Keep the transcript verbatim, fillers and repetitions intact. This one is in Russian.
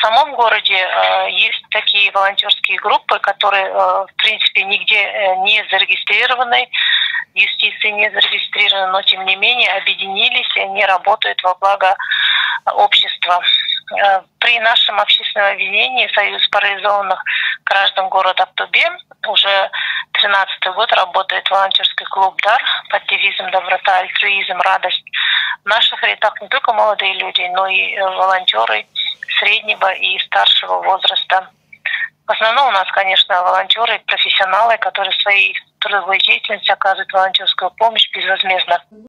самом городе э, есть такие волонтерские группы, которые, э, в принципе, нигде э, не зарегистрированы, юстиции не зарегистрированы, но, тем не менее, объединились, и они работают во благо общества. Э, при нашем общественном объединении «Союз парализованных граждан города Актубе» уже тринадцатый год работает волонтерский клуб «Дар» под девизом «Доброта, альтруизм, радость». В наших рядах не только молодые люди, но и волонтеры среднего и старшего возраста. В основном у нас, конечно, волонтеры, профессионалы, которые своей трудовой деятельностью оказывают волонтерскую помощь безвозмездно.